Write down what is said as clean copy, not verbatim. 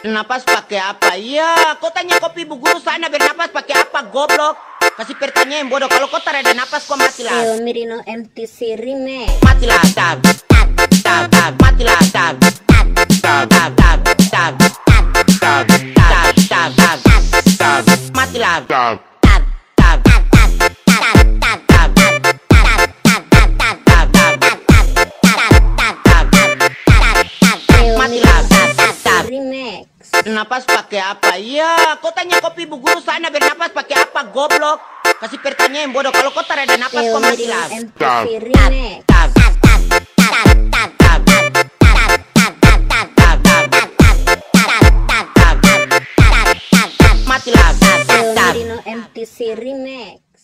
Napas pakai apa? Iya, kau tanya kopi bu guru sana bernapas pakai apa? Goblok. Kasih pertanyaan bodoh. Kalau kau tak ada napas kau matilah. El Mirino MTC Remix. Matilah tab. Tab tab matilah tab. Tab tab tab tab. Tab tab tab tab tab. Matilah tab. Tab tab tab tab tab tab. Matilah tab tab. Remix. Napas pakai apa? Iya, kau tanya kopi bu guru sana bernapas pakai apa? Goblok. Kasih pertanyaan bodoh. Kalau kau tak ada napas kau El Mirino matilah. MTC Remix. Tab tab tab tab tab tab tab tab tab tab tab tab tab. Matilah tab El tab. Mirino MTC Remix.